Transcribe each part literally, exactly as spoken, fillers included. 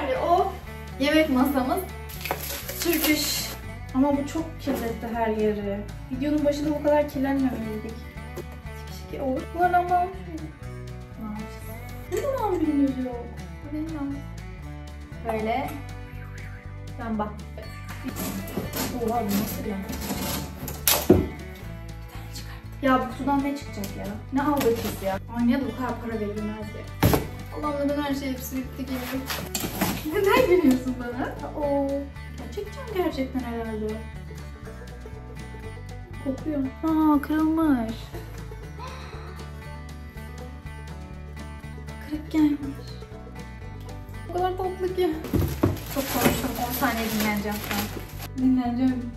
var ya, o yemek masamız. Türküş. Ama bu çok kirletti her yeri. Videonun başında bu kadar kirlenmemeliydik. Şiki olur. Lan ama... Ne yapacağız? Ne zaman bilmiyoruz yok. Bilmem. Böyle. Ben bak. Oha, bu nasıl ya? Ya bu kutudan ne çıkacak ya? Ne aldık biz ya? Aynaya da bu kadar para verilmez ya. Allah'ım, neden her şey hepsi bitti gibi. Neden gülüyorsun bana? Oo. Gerçekten gerçekten herhalde. Kokuyor. Aa, kırılmış. Kırık gelmiş. O kadar tatlı ki. Çok konuştum. on saniye dinleneceğim şu an. Dinleneceğim.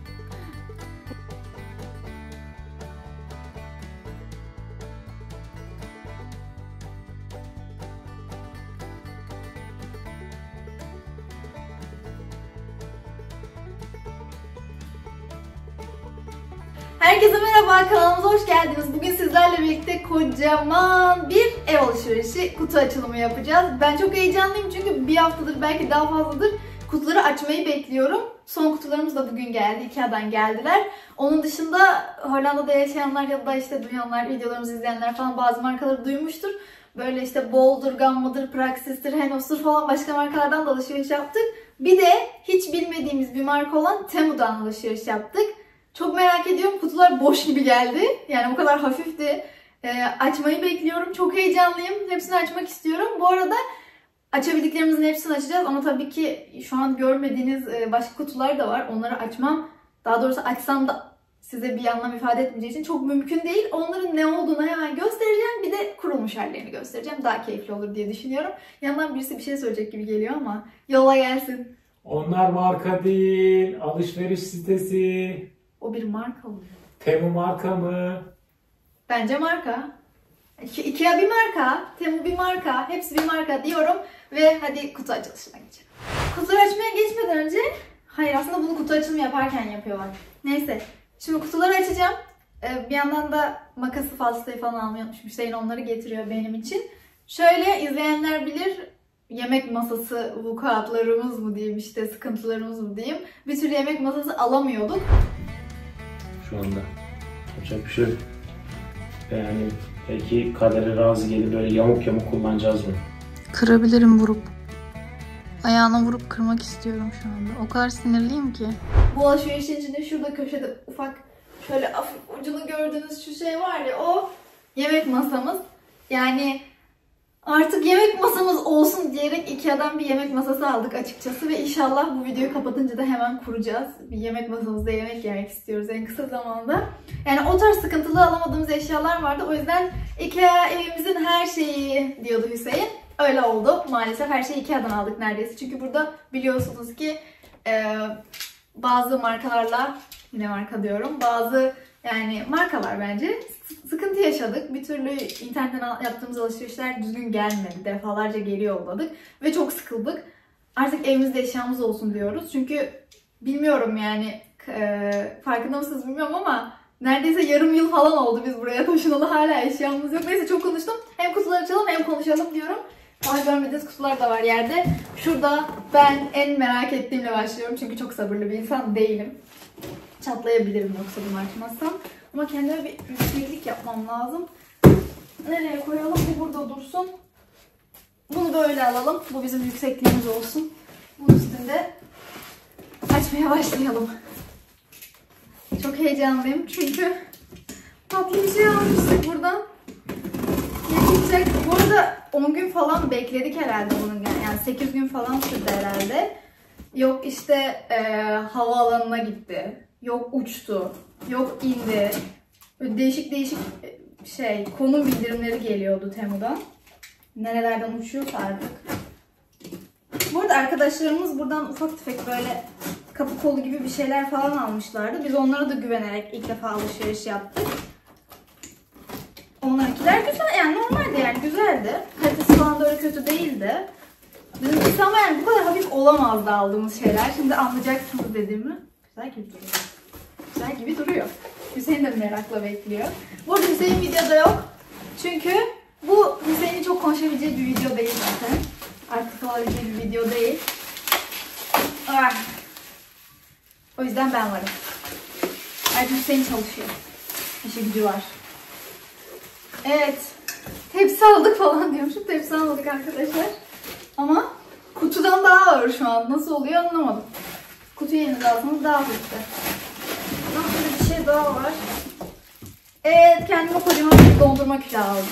Herkese merhaba, kanalımıza hoş geldiniz. Bugün sizlerle birlikte kocaman bir ev alışverişi kutu açılımı yapacağız. Ben çok heyecanlıyım çünkü bir haftadır, belki daha fazladır kutuları açmayı bekliyorum. Son kutularımız da bugün geldi, Ikea'dan geldiler. Onun dışında Hollanda'da yaşayanlar ya da işte duyanlar, videolarımızı izleyenler falan bazı markaları duymuştur. Böyle işte Bol'dur, Gamma'dır, Praxis'tir, Henos'tur falan başka markalardan da alışveriş yaptık. Bir de hiç bilmediğimiz bir marka olan Temu'dan alışveriş yaptık. Çok merak ediyorum. Kutular boş gibi geldi. Yani o kadar hafifti. Ee, açmayı bekliyorum. Çok heyecanlıyım. Hepsini açmak istiyorum. Bu arada açabildiklerimizin hepsini açacağız. Ama tabii ki şu an görmediğiniz başka kutular da var. Onları açmam, daha doğrusu açsam da size bir anlam ifade etmeyeceği için çok mümkün değil. Onların ne olduğunu hemen göstereceğim. Bir de kurulmuş hallerini göstereceğim. Daha keyifli olur diye düşünüyorum. Yandan birisi bir şey söyleyecek gibi geliyor ama yola gelsin. Onlar marka değil. Alışveriş sitesi. O bir marka mı? Temu marka mı? Bence marka. Ikea bir marka, Temu bir marka, hepsi bir marka diyorum ve hadi kutu açılışına geçelim. Kutuları açmaya geçmeden önce, hayır aslında bunu kutu açılımı yaparken yapıyorlar. Neyse, şimdi kutuları açacağım. Ee, bir yandan da makası, falçatayı falan almayı unutmuşum. Hüseyin onları getiriyor benim için. Şöyle, izleyenler bilir, yemek masası vukuatlarımız mı diyeyim, işte sıkıntılarımız mı diyeyim. Bir türlü yemek masası alamıyorduk. Şu anda yapacak bir şey yok. Yani belki kadere razı gelip böyle yamuk yamuk kullanacağız bunu. Kırabilirim vurup. Ayağına vurup kırmak istiyorum şu anda. O kadar sinirliyim ki. Bu alışverişin içinde şurada köşede ufak şöyle hafif ucunu gördüğünüz şu şey var ya, o yemek masamız. Yani artık yemek masamız olsun diyerek Ikea'dan bir yemek masası aldık açıkçası ve inşallah bu videoyu kapatınca da hemen kuracağız. Bir yemek masamızda yemek yemek istiyoruz en kısa zamanda. Yani o tarz sıkıntılı alamadığımız eşyalar vardı. O yüzden Ikea evimizin her şeyi diyordu Hüseyin. Öyle oldu. Maalesef her şeyi Ikea'dan aldık neredeyse. Çünkü burada biliyorsunuz ki e, bazı markalarla, yine marka diyorum, bazı yani markalar bence sıkıntı yaşadık. Bir türlü internetten yaptığımız alışverişler düzgün gelmedi. Defalarca geri yolladık ve çok sıkıldık. Artık evimizde eşyamız olsun diyoruz. Çünkü bilmiyorum yani e, farkında mısınız bilmiyorum ama neredeyse yarım yıl falan oldu biz buraya taşınalı, hala eşyamız yok. Neyse çok konuştum. Hem kutuları açalım hem konuşalım diyorum. Daha görmediğiniz kutular da var yerde. Şurada ben en merak ettiğimle başlıyorum. Çünkü çok sabırlı bir insan değilim. Çatlayabilirim yoksa bunu açmazsam. Ama kendime bir yükseklik yapmam lazım. Nereye koyalım? Bu burada dursun. Bunu böyle alalım. Bu bizim yüksekliğimiz olsun. Bunun üstünde açmaya başlayalım. Çok heyecanlıyım çünkü tatlı bir şey almıştık buradan. Yetecek. Bu arada on gün falan bekledik herhalde bunun. Yani sekiz gün falan sürdü herhalde. Yok işte e, havaalanına gitti. Yok uçtu. Yok indi. Böyle değişik değişik şey konum bildirimleri geliyordu Temu'dan. Nerelerden uçuyorsa artık. Bu arada arkadaşlarımız buradan ufak tefek böyle kapı kolu gibi bir şeyler falan almışlardı. Biz onlara da güvenerek ilk defa alışveriş yaptık. Onlarınkiler güzel, yani normaldi, yani güzeldi. Kalitesi falan da öyle kötü değildi. Bizimkisi ama yani bu kadar hafif olamazdı aldığımız şeyler. Şimdi anlayacaksınız dediğimi. Güzel gibi duruyor. Güzel gibi duruyor. Hüseyin de merakla bekliyor. Bu arada Hüseyin videoda yok. Çünkü bu Hüseyin'in çok konuşabileceği bir video değil zaten. Artık alabileceği bir video değil. Ah. O yüzden ben varım. Artık Hüseyin çalışıyor. İşe gücü var. Evet. Tepsi aldık falan diyormuşum. Tepsi almadık arkadaşlar. Ama kutudan daha ağır şu an. Nasıl oluyor anlamadım. Kutuyu elinize alsanız daha hafifti. Burada bir şey daha var. Evet, kendime kocaman bir dondurma külahı aldım.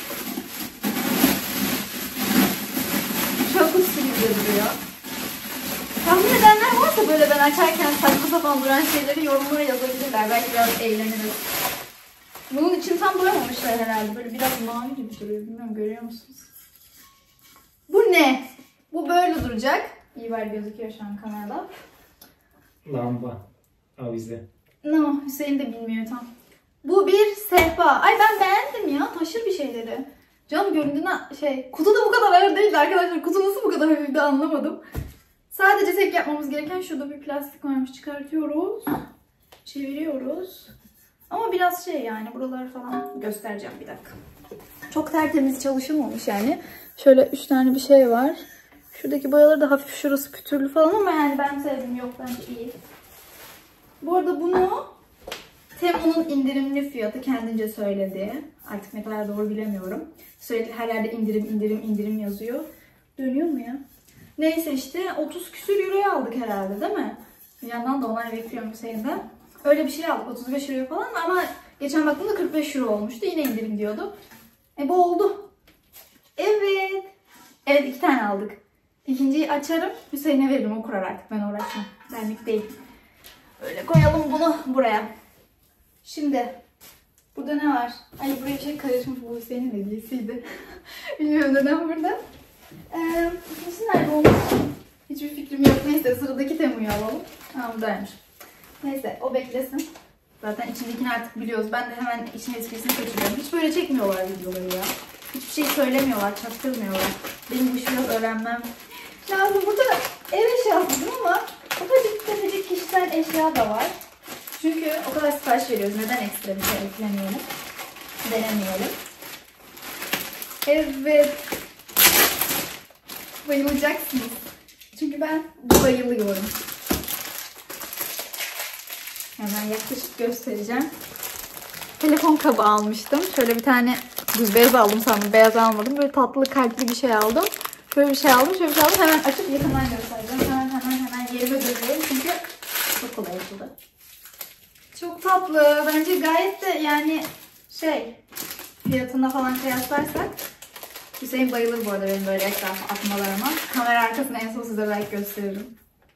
Çok uçlu gibi duruyor. Tahmin edenler varsa böyle ben açarken saçma sapan duran şeyleri yorumlara yazabilirler. Belki biraz eğleniriz. Bunun için tam doyamamışlar herhalde. Böyle biraz mavi gibi duruyor. Bilmiyorum, görüyor musunuz? Bu ne? Bu böyle duracak. İyi var, gözüküyor şu an kamerada. Lamba. Avize. No, Hüseyin de bilmiyor tam. Bu bir sehpa. Ay ben beğendim ya. Taşır bir şeyleri. Canım göründüğüne şey. Kutu da bu kadar ağır değildi arkadaşlar. Kutu nasıl bu kadar hafifti anlamadım. Sadece tek yapmamız gereken şurada bir plastik varmış. Çıkartıyoruz. Çeviriyoruz. Ama biraz şey yani buraları falan göstereceğim bir dakika. Çok tertemiz çalışılmamış yani. Şöyle üç tane bir şey var. Şuradaki boyaları da hafif, şurası pütürlü falan ama yani ben sevdim. Yok bence iyi. Bu arada bunu Temu'nun indirimli fiyatı kendince söyledi. Artık ne kadar doğru bilemiyorum. Sürekli her yerde indirim indirim indirim yazıyor. Dönüyor mu ya? Neyse işte otuz küsür euroya aldık herhalde değil mi? Bir yandan da onay bekliyorum Hüseyin'den. Öyle bir şey aldık otuz beş euro falan ama geçen baktığımda kırk beş euro olmuştu. Yine indirim diyordu. E bu oldu. Evet. Evet, iki tane aldık. İkinciyi açarım. Hüseyin'e veririm, o kurar artık. Ben uğraşmam. Benlik değil. Öyle koyalım bunu buraya. Şimdi burada ne var? Ay buraya bir şey karışmış. Bu Hüseyin'in hediyesiydi. Bilmiyorum neden burada. Ee, ikincisi nerede olmuş? Hiçbir fikrim yok. Neyse sıradaki Temu'yu alalım. Ha buradaymış. Neyse o beklesin. Zaten içindekini artık biliyoruz. Ben de hemen işin esprisini kaçırıyorum. Hiç böyle çekmiyorlar videoları ya. Hiçbir şey söylemiyorlar, çaktırmıyorlar. Benim bu işi biraz öğrenmem lazım. Burada ev eşyası ama ufacık tefecik kişisel eşya da var. Çünkü o kadar sipariş veriyoruz. Neden ekstra bir şey eklemeyelim? Denemeyelim. Evet. Bayılacaksınız. Çünkü ben bayılıyorum. Hemen yaklaşık göstereceğim. Telefon kabı almıştım. Şöyle bir tane düz beyaz aldım sandım. Beyaz almadım. Böyle tatlı kalpli bir şey aldım. Şöyle bir şey aldım. Şöyle bir şey aldım. Hemen açıp yakından göstereceğim. Hemen hemen hemen yerime dönüyorum. Çünkü çok kolay açıldı. Çok tatlı. Bence gayet de yani şey fiyatına falan kıyaslarsak Hüseyin bayılır bu arada benim böyle etrafa atmalarıma. Kamera arkasını en son size belki gösteririm.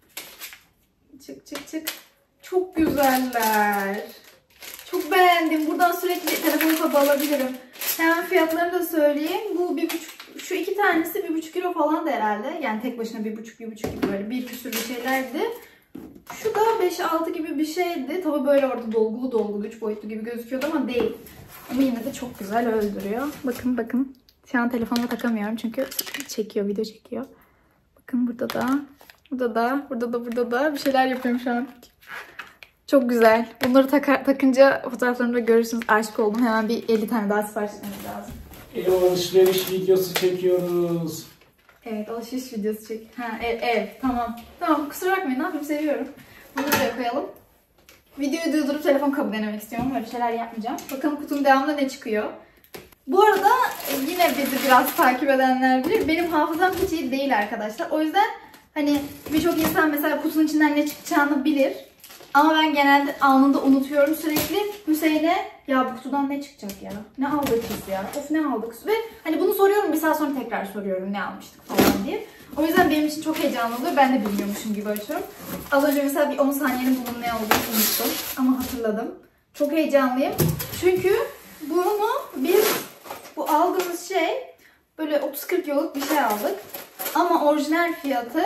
Çık çık çık. Çok güzeller. Çok beğendim. Buradan sürekli telefon kabı alabilirim. Hemen fiyatlarını da söyleyeyim. Bu bir buçuk, şu iki tanesi bir buçuk euro falan da herhalde. Yani tek başına bir buçuk, bir buçuk gibi böyle bir küsur bir şeylerdi. Şu da beş altı gibi bir şeydi. Tabii böyle orada dolgulu dolgulu üç boyutlu gibi gözüküyordu ama değil. Ama yine de çok güzel öldürüyor. Bakın bakın. Şu an telefonuma takamıyorum çünkü çekiyor, video çekiyor. Bakın burada da, burada da, burada da, burada da bir şeyler yapıyorum şu an. Çok güzel. Bunları takar, takınca fotoğraflarımda görürsünüz. Aşık oldum. Hemen bir elli tane daha sipariş etmemiz lazım. Ev alışveriş videosu çekiyoruz. Evet, alışveriş videosu çek. Ha, ev, ev. Tamam. Tamam, kusura bakmayın. Ne yapayım, seviyorum. Bunu buraya koyalım. Videoyu durdurup telefon kabı denemek istiyorum. Öyle şeyler yapmayacağım. Bakalım kutunun devamında ne çıkıyor. Bu arada yine bizi biraz takip edenler bilir. Benim hafızam hiç iyi değil arkadaşlar. O yüzden hani birçok insan mesela kutunun içinden ne çıkacağını bilir. Ama ben genelde anında unutuyorum sürekli. Hüseyin'e ya bu kutudan ne çıkacak ya? Ne aldık biz ya? Of ne aldık? Ve hani bunu soruyorum, bir saat sonra tekrar soruyorum ne almıştık falan diye. O yüzden benim için çok heyecanlı oluyor. Ben de bilmiyormuşum gibi açıyorum. Az önce mesela bir on saniyenin bunun ne olduğunu unuttum. Ama hatırladım. Çok heyecanlıyım. Çünkü bunu biz bu aldığımız şey böyle otuz kırk euroluk bir şey aldık. Ama orijinal fiyatı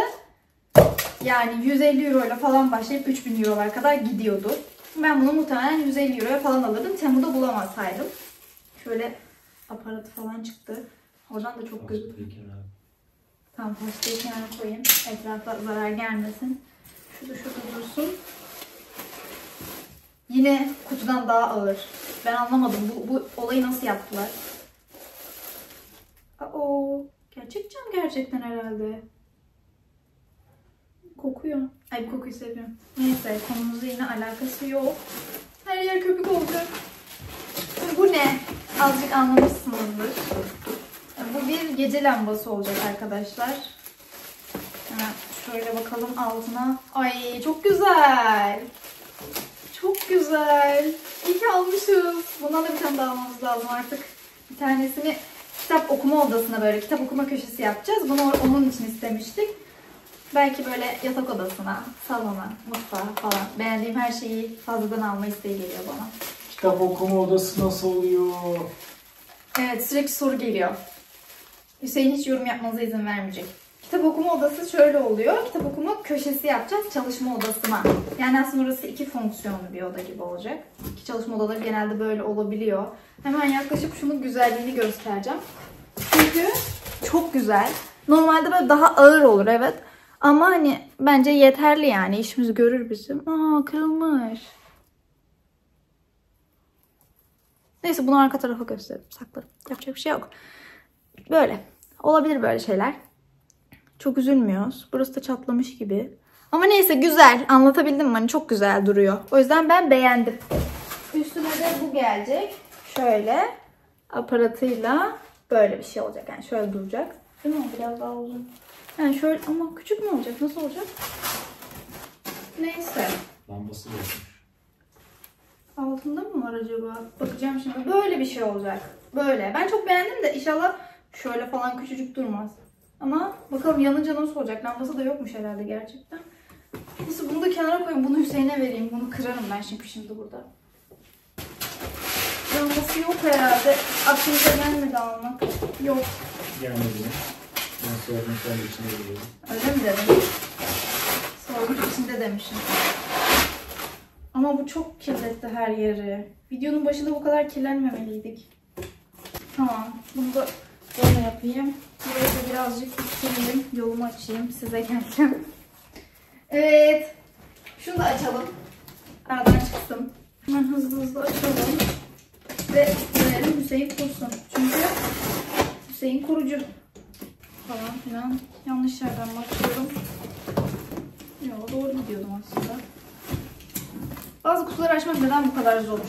yani yüz elli euro ile falan başlayıp üç bin eurolar kadar gidiyordu. Ben bunu muhtemelen yüz elli euroya falan alırdım. Temu'da bulamazsaydım. Şöyle aparatı falan çıktı. Oradan da çok gözüküyor. Tamam, taşları kenara koyayım. Etrafa zarar gelmesin. Şurada şurada dursun. Yine kutudan daha ağır. Ben anlamadım. Bu, bu olayı nasıl yaptılar? Oo, Gerçek cam gerçekten herhalde. Kokuyor. Ay bu kokuyu seviyorum. Neyse konumuzla yine alakası yok. Her yer köpük olacak. Bu ne? Azıcık anlamışsınızdır. Bu bir gece lambası olacak arkadaşlar. Hemen şöyle bakalım altına. Ay çok güzel. Çok güzel. İyi ki almışız. Bundan da bir tane daha almamız lazım artık. Bir tanesini kitap okuma odasına böyle kitap okuma köşesi yapacağız. Bunu onun için istemiştik. Belki böyle yatak odasına, salona, mutfağa falan. Beğendiğim her şeyi fazladan alma isteği geliyor bana. Kitap okuma odası nasıl oluyor? Evet sürekli soru geliyor. Hüseyin hiç yorum yapmanıza izin vermeyecek. Kitap okuma odası şöyle oluyor. Kitap okuma köşesi yapacağız çalışma odasına. Yani aslında orası iki fonksiyonlu bir oda gibi olacak. Ki çalışma odaları genelde böyle olabiliyor. Hemen yaklaşıp şunun güzelliğini göstereceğim. Çünkü çok güzel. Normalde böyle daha ağır olur evet. Ama hani bence yeterli yani. İşimizi görür bizim. Aa kırılmış. Neyse bunu arka tarafa göstereyim. Saklarım. Yapacak bir şey yok. Böyle. Olabilir böyle şeyler. Çok üzülmüyoruz. Burası da çatlamış gibi. Ama neyse güzel. Anlatabildim mi? Hani çok güzel duruyor. O yüzden ben beğendim. Üstüne de bu gelecek. Şöyle aparatıyla böyle bir şey olacak. Yani şöyle duracak. Değil mi? Biraz daha uzun. Yani şöyle ama küçük mü olacak? Nasıl olacak? Neyse. Lambası olmuş. Altında mı var acaba? Bakacağım şimdi. Böyle bir şey olacak. Böyle. Ben çok beğendim de inşallah şöyle falan küçücük durmaz. Ama bakalım yanınca nasıl olacak? Lambası da yokmuş herhalde gerçekten. Neyse bunu da kenara koyayım. Bunu Hüseyin'e vereyim. Bunu kırarım ben çünkü şimdi burada. Lambası yok herhalde. Aklınıza gelmedi almak. Yok. Gelmedi mi? Ben sordum şu an içine geliyorum. Öyle mi dedim? Sormuş içinde demişim. Ama bu çok kirletti her yeri. Videonun başında bu kadar kirlenmemeliydik. Tamam. Bunu da böyle yapayım. Burayı da birazcık sileyim. Yolumu açayım size geleceğim. Evet. Şunu da açalım. Aradan çıksın. Hemen hızlı hızlı açalım. Ve verelim Hüseyin kursun. Çünkü Hüseyin kurucu. Falan filan. Yanlış yerden bakıyorum. Yok doğru gidiyordum aslında. Bazı kutuları açmak neden bu kadar zor?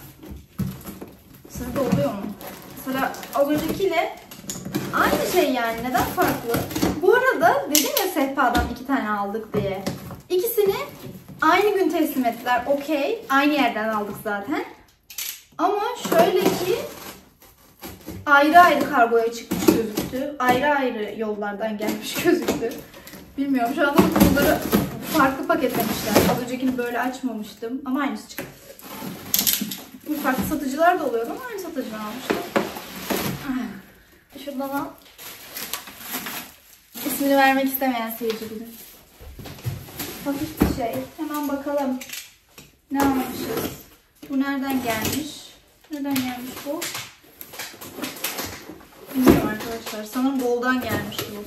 Sizde oluyor mu? Mesela az öncekiyle aynı şey yani. Neden farklı? Bu arada dedim ya sehpadan iki tane aldık diye. İkisini aynı gün teslim ettiler. Okey. Aynı yerden aldık zaten. Ama şöyle ki ayrı ayrı kargoya çıkmış gözüktü. Ayrı ayrı yollardan gelmiş gözüktü. Bilmiyorum. Şu anda bunları farklı paketlemişler. Az öncekini böyle açmamıştım. Ama aynısı çıktı. Farklı satıcılar da oluyor ama aynı satıcıdan almıştım. Şuradan al. İsmini vermek istemeyen seyirci bilir. Hafif bir şey. Hemen bakalım. Ne almışız? Bu nereden gelmiş? Nereden gelmiş bu? Bilmiyorum arkadaşlar. Sanırım Bol'dan gelmiş bu.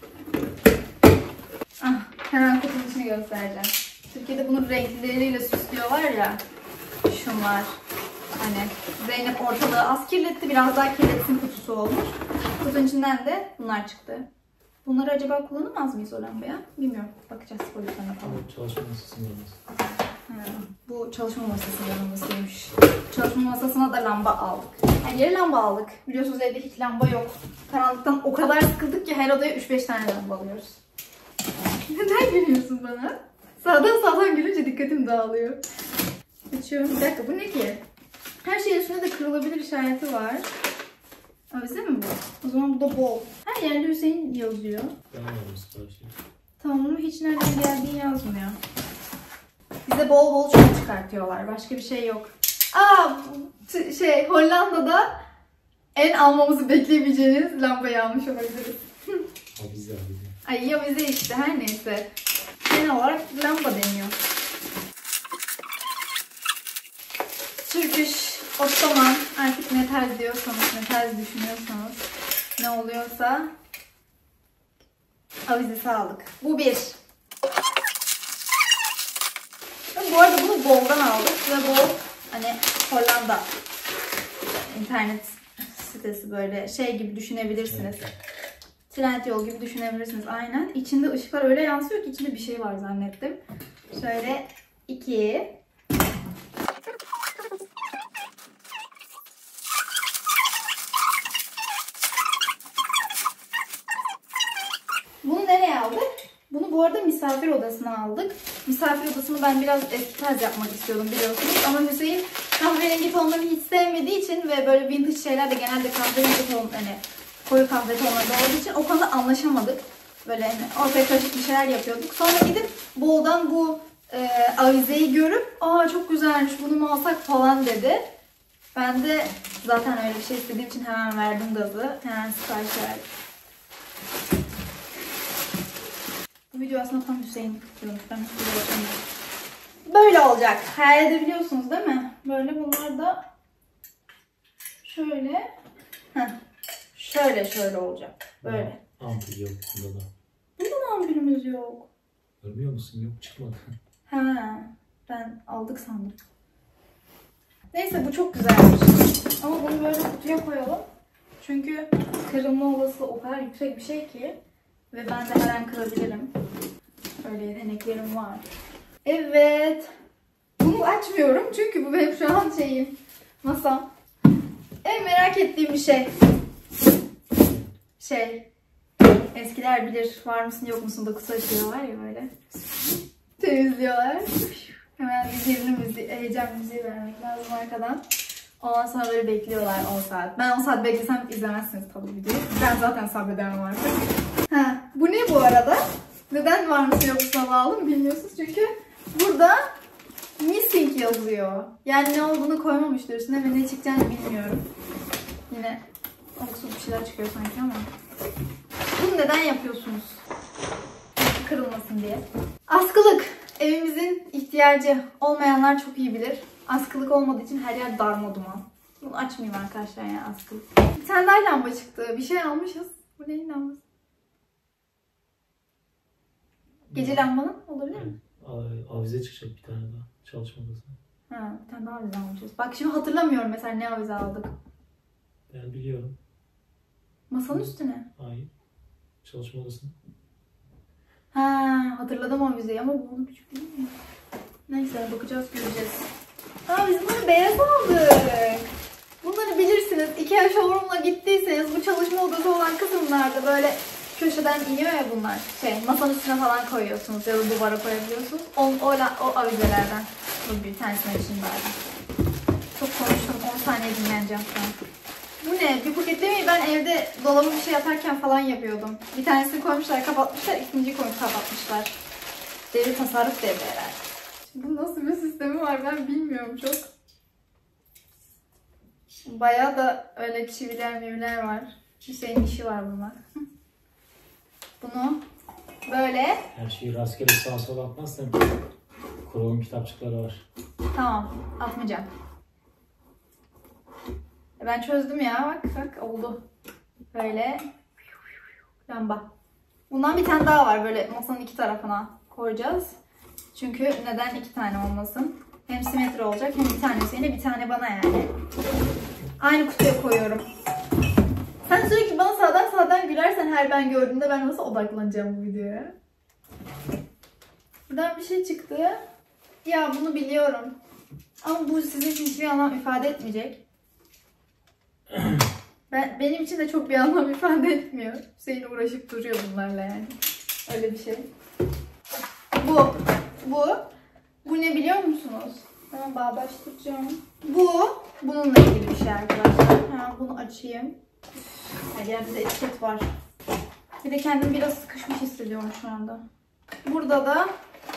Ah, hemen kutunun içini göstereceğim. Türkiye'de bunun renkleriyle süslüyorlar ya. Şunlar. Hani Zeynep ortalığı az kirletti. Biraz daha kirletsin kutusu olmuş. Kutunun içinden de bunlar çıktı. Bunları acaba kullanamaz mıyız o lambaya? Bilmiyorum. Bakacağız boyutlarına falan. Çalışma masasının yanında. Ha, bu çalışma masasının yanındasıymış. Çalışma masasına da lamba aldık. Her yere lamba aldık. Biliyorsunuz evde hiç lamba yok. Karanlıktan o kadar sıkıldık ki her odaya üç beş tane lamba alıyoruz. Neden gülüyorsun bana? Sağdan sağdan gülünce dikkatim dağılıyor. Açıyorum. Bir dakika bu ne ki? Her şeyin üstünde de kırılabilir işareti var. Avize mi bu? O zaman bu da bol. Her yerde Hüseyin yazıyor. Ben anlamıştım her şeyi. Tamam ama hiç nereden geldiği yazmıyor. Bize bol bol çok çıkartıyorlar. Başka bir şey yok. Aa şey Hollanda'da en almamızı bekleyemeyeceğiniz lambayı almış olabiliriz. Avize avize. Ay ya bize işte her neyse. Genel olarak lamba deniyor. Türküş, Ottoman artık ne tarz diyorsanız, ne tarz düşünüyorsanız ne oluyorsa avizesi aldık. Bu bir. Bu arada bunu Bol'dan aldık ve Bol hani Hollanda internet sitesi böyle şey gibi düşünebilirsiniz. Trendyol gibi düşünebilirsiniz aynen. İçinde ışıklar öyle yansıyor ki içinde bir şey var zannettim. Şöyle iki. Bunu nereye aldık? Bunu bu arada misafir odasına aldık. Misafir odasını ben biraz eski tarz yapmak istiyordum biliyorsunuz. Ama Hüseyin kahverengi tonlarını hiç sevmediği için ve böyle vintage şeyler de genelde kahverengi ton, hani koyu kahve tonları olduğu için o konuda anlaşamadık. Böyle hani ortaya karışık bir şeyler yapıyorduk. Sonra gidip Bol'dan bu e, avizeyi görüp aa çok güzelmiş bunu mu alsak falan dedi. Ben de zaten öyle bir şey istediğim için hemen verdim gazı. Hemen sipariş verdim. Bu video aslında tam Hüseyin diyormuş. Ben hiç yapamıyorum. Böyle olacak. Hayal edebiliyorsunuz değil mi? Böyle bunlar da şöyle. Heh. Şöyle şöyle olacak. Böyle. Ampul yok bunda da. Bunda da ampulümüz yok. Görmüyor musun? Yok çıkmadı. Ha, ben aldık sandım. Neyse bu çok güzelmiş. Ama bunu böyle kutuya koyalım. Çünkü kırılma olasılığı o kadar yüksek bir şey ki. Ve ben de her an kırabilirim. Öyle yeteneklerim var. Evet. Bunu açmıyorum çünkü bu benim şu an şeyim. Masam. En merak ettiğim bir şey. Şey. Eskiler bilir. Var mısın yok musun da kutu açıyorlar ya böyle. Temizliyorlar. Hemen bir gerilim müziği, heyecan müziği vermek lazım arkadan. Ondan sonra böyle bekliyorlar on saat. Ben on saat beklesem izlemezsiniz tabii videoyu. Ben zaten sabredemem artık. Ha, bu ne bu arada? Neden var mısın yok musun aldım bilmiyorsunuz çünkü burada missing yazıyor. Yani ne olduğunu koymamıştır üstüne ve ne çıkacağını bilmiyorum. Yine oksuz bir şeyler çıkıyor sanki ama. Bunu neden yapıyorsunuz? Kırılmasın diye. Askılık. Evimizin ihtiyacı olmayanlar çok iyi bilir. Askılık olmadığı için her yer darmaduman. Bunu açmayayım arkadaşlar ya askılık. Bir tane daha lamba çıktı. Bir şey almışız. Bu neyin lambası? Gece lambanın olabilir mi? Avize çıkacak bir tane daha. Çalışma odası. Ha, bir tane daha avize almışız. Bak şimdi hatırlamıyorum mesela ne avize aldık. Ben biliyorum. Masanın üstüne. Hayır. Çalışma odasına. Ha, hatırladım avizeyi ama bunu küçük değil mi? Neyse bakacağız göreceğiz. Aa biz bunu beyaz aldık. Bunları bilirsiniz. Ikea showroom'la gittiyseniz bu çalışma odası olan kısımlarda böyle köşeden iniyor ya bunlar. Şey masanın üstüne falan koyuyorsunuz ya da duvara koyabiliyorsunuz. O, o, o avizelerden. Bu bir tanesinin içindeydi. Çok konuştum. on saniye dinleneceğim şu an. Bu ne? Bir paketlemeyi ben evde dolaba bir şey yaparken falan yapıyordum. Bir tanesini koymuşlar, kapatmışlar. İkinciyi koyup kapatmışlar. Devir tasarruf devri herhalde. Bu nasıl bir sistemi var ben bilmiyorum çok. Bayağı da öyle çiviler miviler var. Hüseyin işi var bunlar. Bunu böyle. Her şeyi rastgele sağa sola atmazsan kurulum kitapçıkları var. Tamam, atmayacağım. Ben çözdüm ya. Bak bak oldu. Böyle lamba. Bundan bir tane daha var. Böyle masanın iki tarafına koyacağız. Çünkü neden iki tane olmasın? Hem simetri olacak hem bir tane Hüseyin'e bir tane bana yani. Aynı kutuya koyuyorum. Sen sürekli bana sağdan sağdan gülersen her ben gördüğümde ben nasıl odaklanacağım bu videoya? Buradan bir şey çıktı. Ya bunu biliyorum. Ama bu sizin için hiçbir anlam ifade etmeyecek. Ben, benim için de çok bir anlam ifade etmiyor. Hüseyin uğraşıp duruyor bunlarla yani. Öyle bir şey. Bu. Bu. Bu ne biliyor musunuz? Hemen bağdaştıracağım. Bu. Bununla ilgili bir şey arkadaşlar. Hemen bunu açayım. Her yerde de etiket var. Bir de kendimi biraz sıkışmış hissediyorum şu anda. Burada da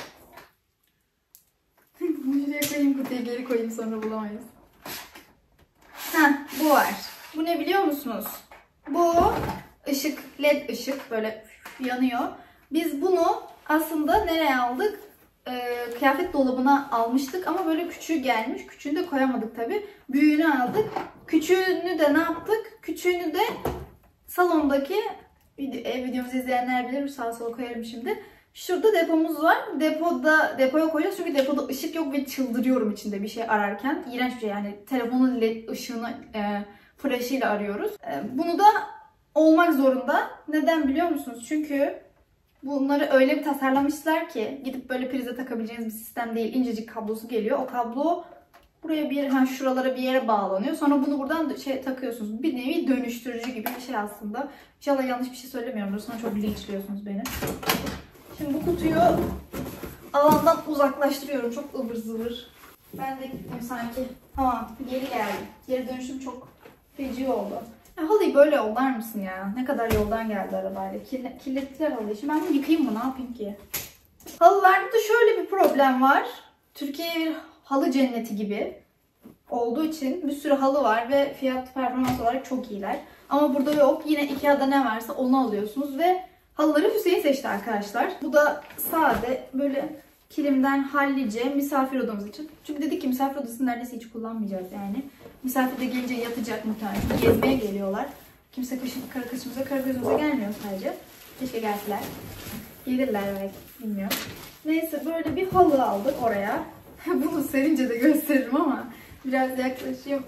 bunu şuraya koyayım, kutuya geri koyayım sonra bulamayız. Heh, bu var. Bu ne biliyor musunuz? Bu ışık, led ışık böyle yanıyor. Biz bunu aslında nereye aldık? Ee, kıyafet dolabına almıştık ama böyle küçüğü gelmiş. Küçüğünü de koyamadık tabii. Büyüğünü aldık. Küçüğünü de ne yaptık? Küçüğünü de salondaki video, videomuzu izleyenler bilir. Sağa sola koyarım şimdi. Şurada depomuz var. Depoda depoya koyacağız çünkü depoda ışık yok ve çıldırıyorum içinde bir şey ararken. İğrenç bir şey yani. Telefonun led ışığını e, flaşıyla arıyoruz. E, bunu da olmak zorunda. Neden biliyor musunuz? Çünkü bunları öyle bir tasarlamışlar ki gidip böyle prize takabileceğiniz bir sistem değil. İncecik kablosu geliyor. O kablo buraya bir yere, ha şuralara bir yere bağlanıyor. Sonra bunu buradan şey takıyorsunuz. Bir nevi dönüştürücü gibi bir şey aslında. İnşallah yanlış bir şey söylemiyorumdur. Sonra çok linçliyorsunuz beni. Şimdi bu kutuyu alandan uzaklaştırıyorum. Çok ıvır zıvır. Ben de gittim sanki. Tamam, geri geldim. Geri dönüşüm çok feci oldu. Ya halıyı böyle yollar mısın ya? Ne kadar yoldan geldi arabayla. Kirle, kirlettiler halıyı. Şimdi ben bunu yıkayayım mı? Ne yapayım ki? Halılarda da şöyle bir problem var. Türkiye bir halı cenneti gibi olduğu için bir sürü halı var ve fiyat performans olarak çok iyiler. Ama burada yok. Yine Ikea'da ne varsa onu alıyorsunuz ve halıları Hüseyin seçti arkadaşlar. Bu da sade böyle kilimden hallice misafir odamız için. Çünkü dedik ki misafir odasını neredeyse hiç kullanmayacağız yani. Misafir de gelince yatacak muhtemelen. Çünkü gezmeye geliyorlar. Kimse kışın, kara kışımıza, kara gözümüze gelmiyor sadece. Keşke gelseler. Gelirler belki. Bilmiyorum. Neyse böyle bir halı aldık oraya. Bunu serince de gösteririm ama biraz yaklaşayım.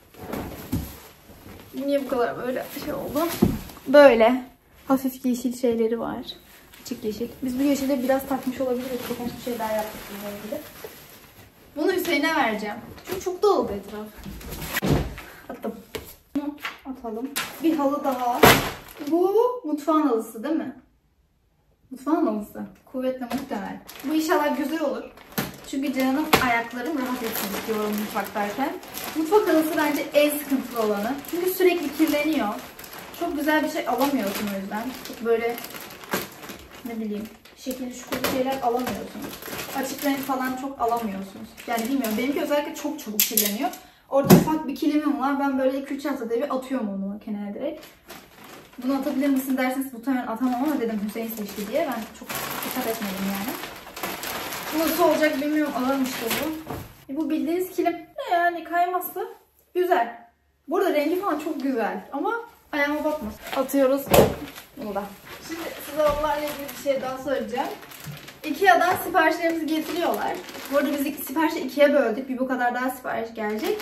Niye bu kadar böyle şey oldu? Böyle hafif yeşil şeyleri var. Açık yeşil. Biz bu yeşili biraz takmış olabiliriz. Birkaç bir şey daha yaptık bununla ilgili. Bunu Hüseyin'e vereceğim. Çünkü çok dolu etraf. Attım. Bunu atalım. Bir halı daha. Bu mutfağın halısı değil mi? Mutfağın halısı. Kuvvetle muhtemel. Bu inşallah güzel olur. Çünkü canım ayaklarım rahat etsin istiyorum mutfaktayken. Mutfak halısı bence en sıkıntılı olanı. Çünkü sürekli kirleniyor. Çok güzel bir şey alamıyorsun o yüzden. Çok böyle ne bileyim şekilli şükürlü şeyler alamıyorsunuz. Açık renk falan çok alamıyorsunuz. Yani bilmiyorum. Benimki özellikle çok çabuk kirleniyor. Orada ufak bir kilimim var. Ben böyle iki üç haftada bir atıyorum onu makineye direkt. Bunu atabilir misin derseniz muhtemelen atamam ama dedim Hüseyin seçti diye. Ben çok dikkat etmedim yani. Bu nasıl olacak bilmiyorum. Ağırmış da bu. E bu bildiğiniz kilim. Ne yani kayması. Güzel. Bu arada rengi falan çok güzel. Ama ayağıma batmasın. Atıyoruz. Bunu da. Şimdi size onlarla ilgili bir şey daha söyleyeceğim. Ikea'dan siparişlerimizi getiriyorlar. Bu arada biz siparişi ikiye böldük. Bir bu kadar daha sipariş gelecek.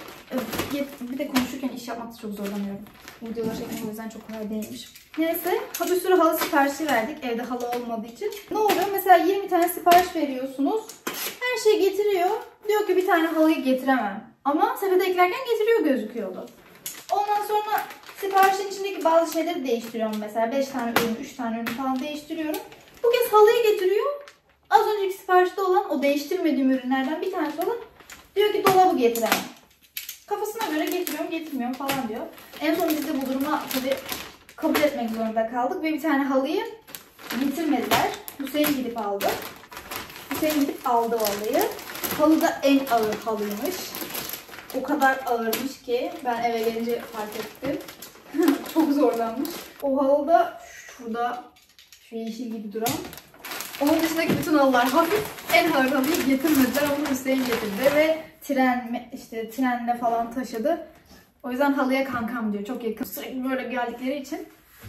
Bir de konuşurken iş yapmakta çok zorlanıyorum. Videoları çekmek o yüzden çok kolay değilmiş. Neyse, bir sürü halı siparişi verdik evde halı olmadığı için. Ne oluyor? Mesela yirmi tane sipariş veriyorsunuz. Her şeyi getiriyor. Diyor ki bir tane halıyı getiremem. Ama sepete eklerken getiriyor gözüküyordu. Ondan sonra siparişin içindeki bazı şeyleri değiştiriyorum mesela. beş tane ürün, üç tane ürün falan değiştiriyorum. Bu kez halıyı getiriyor. Az önceki siparişte olan o değiştirmediğim ürünlerden bir tanesi olan diyor ki dolabı getiremem. Kafasına göre getiriyorum, getirmiyorum falan diyor. En son biz de bu duruma tabii kabul etmek zorunda kaldık ve bir tane halıyı getirmediler. Hüseyin gidip aldı. Hüseyin gidip aldı o halıyı. Halı da en ağır halıymış. O kadar ağırmış ki ben eve gelince fark ettim. Çok zorlanmış. O halı da şurada şu yeşil gibi duran. Onun dışındaki bütün halılar hafif. En ağır halıyı getirmediler. Onu Hüseyin getirdi ve tren işte trenle falan taşıdı. O yüzden halıya kankam diyor. Çok yakın. Sürekli böyle geldikleri için.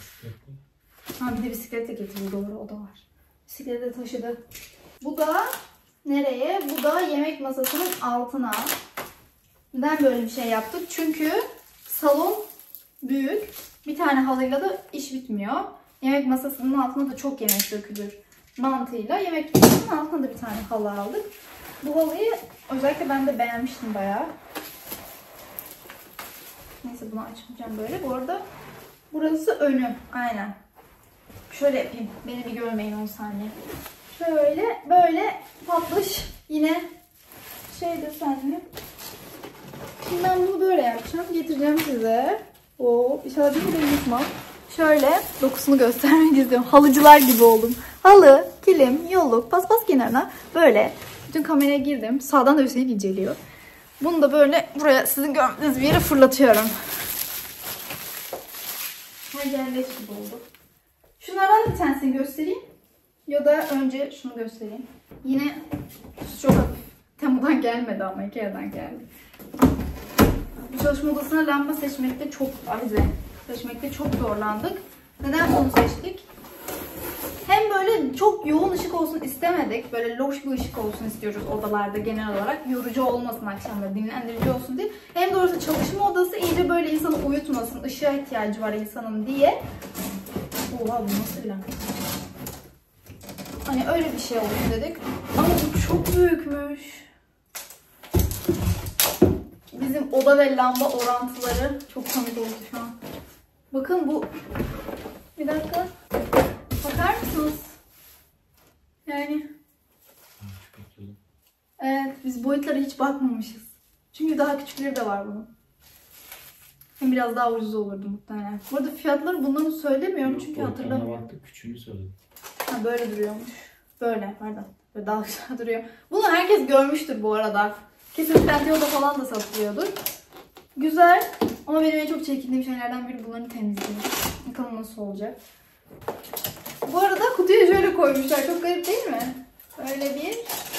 Ha bir de bisiklet de getirdi. Doğru o da var. Bisikleti de taşıdı. Bu da nereye? Bu da yemek masasının altına. Neden böyle bir şey yaptık? Çünkü salon büyük. Bir tane halıyla da iş bitmiyor. Yemek masasının altına da çok yemek dökülür mantığıyla. Yemek masasının altına da bir tane halı aldık. Bu halıyı özellikle ben de beğenmiştim bayağı. Neyse bunu açmayacağım böyle. Bu arada burası önü. Aynen. Şöyle yapayım. Beni bir görmeyin on saniye. Şöyle böyle tatlış yine şey desenli. Şimdi ben bunu böyle yapacağım. Getireceğim size. Oo, inşallah bir de unutmam. Şöyle dokusunu göstermek istiyorum. Halıcılar gibi oldum. Halı, kilim, yolluk, paspas kenarına böyle. Bütün kameraya girdim. Sağdan da Hüseyin inceliyor. Bunu da böyle buraya sizin görmediğiniz bir yere fırlatıyorum. Her yer leş gibi oldu. Şunlardan bir tanesini göstereyim. Ya da önce şunu göstereyim. Yine çok hafif. Temu'dan gelmedi ama Ikea'dan geldi. Bu çalışma odasına lamba seçmekte çok avize seçmekte çok zorlandık. Neden bunu seçtik? Hem böyle böyle çok yoğun ışık olsun istemedik. Böyle loş bir ışık olsun istiyoruz odalarda genel olarak. Yorucu olmasın akşamda, dinlendirici olsun diye. Hem doğrusu çalışma odası iyice böyle insanı uyutmasın, ışığa ihtiyacı var insanın diye. Oha bu nasıl lan? Hani öyle bir şey olsun dedik. Ama bu çok büyükmüş. Bizim oda ve lamba orantıları çok komik oldu şu an. Bakın bu... Bir dakika. Bakar mısınız? Yani... Evet, biz boyutlara hiç bakmamışız. Çünkü daha küçükleri de var bunun. Hem biraz daha ucuz olurdu muhtemelen. Bu arada fiyatları bunları söylemiyorum. Yok, çünkü hatırlamıyorum. Baktık, küçüğünü söyledim. Ha böyle duruyormuş. Böyle pardon. Böyle daha güzel duruyor. Bunu herkes görmüştür bu arada. Kesin Trendyol'da falan da satılıyordur. Güzel. Ama benim en çok çekindiğim şeylerden biri bunların temizliği. Bakalım nasıl olacak. Bu arada kutuya şöyle koymuşlar. Çok garip değil mi? Böyle bir...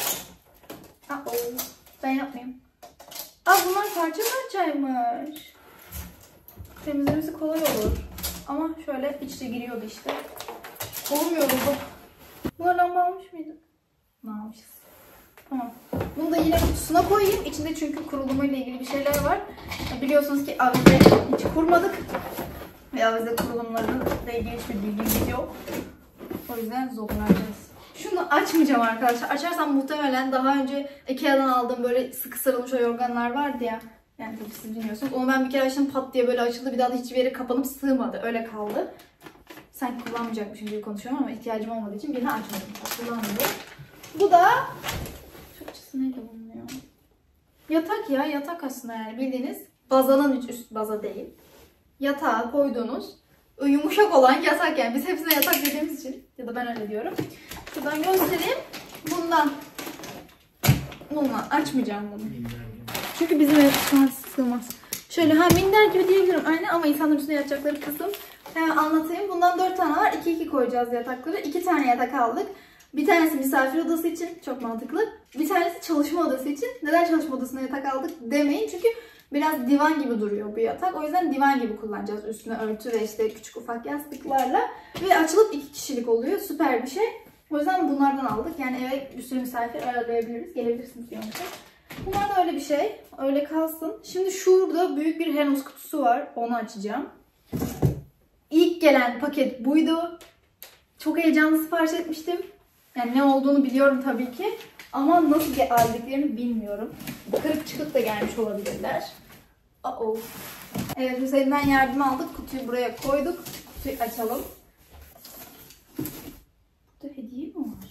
Aa, ben yapmayayım. Aa bunlar parça parçaymış. Temizlemesi kolay olur. Ama şöyle içte giriyordu işte. Olmuyordu bu. Bunlar lamba almış mıydık? Ne almışız? Tamam. Bunu da yine kutusuna koyayım. İçinde çünkü kurulumayla ilgili bir şeyler var. Biliyorsunuz ki avize hiç kurmadık. Ve avize kurulumlarıyla ilgili hiçbir bilgimiz yok. O yüzden zorlanacağız. Şunu açmayacağım arkadaşlar. Açarsam muhtemelen daha önce Ikea'dan aldığım böyle sıkı sarılmış o yorganlar vardı ya. Yani tabii siz bilmiyorsunuz. Onu ben bir kere açtım, pat diye böyle açıldı. Bir daha da hiçbir yere kapanıp sığmadı. Öyle kaldı. Sanki kullanmayacakmışım gibi konuşuyorum ama ihtiyacım olmadığı için birini açmadım. Kullanmıyorum. Bu da... Türkçesi neydi bunun ya? Yatak ya. Yatak aslında yani. Bildiğiniz bazanın üst, üst baza değil. Yatağa koyduğunuz yumuşak olan yatak yani. Biz hepsine yatak dediğimiz için. Ya da ben öyle diyorum. Şuradan göstereyim. Bundan. Bundan. Açmayacağım bunu. Çünkü bizim ev şu an sığmaz. Şöyle ha minder gibi diyebilirim. Aynen ama insanların üstüne yatacakları kısım. Hemen anlatayım. Bundan dört tane var. iki iki koyacağız yatakları. iki tane yatak aldık. Bir tanesi misafir odası için. Çok mantıklı. Bir tanesi çalışma odası için. Neden çalışma odasına yatak aldık demeyin. Çünkü biraz divan gibi duruyor bu yatak. O yüzden divan gibi kullanacağız. Üstüne örtü ve işte küçük ufak yastıklarla. Ve açılıp iki kişilik oluyor. Süper bir şey. O yüzden bunlardan aldık. Yani eve bir sürü misafir ayarlayabiliriz. Gelebilirsiniz diyormuş. Bunlar da öyle bir şey. Öyle kalsın. Şimdi şurada büyük bir Henus kutusu var. Onu açacağım. İlk gelen paket buydu. Çok heyecanlı sipariş etmiştim. Yani ne olduğunu biliyorum tabii ki. Ama nasıl aldıklarını bilmiyorum. Kırık çıkık da gelmiş olabilirler. Uh-oh. Evet, Hüseyin'den yardım aldık. Kutuyu buraya koyduk. Kutuyu açalım. Burada hediye mi var?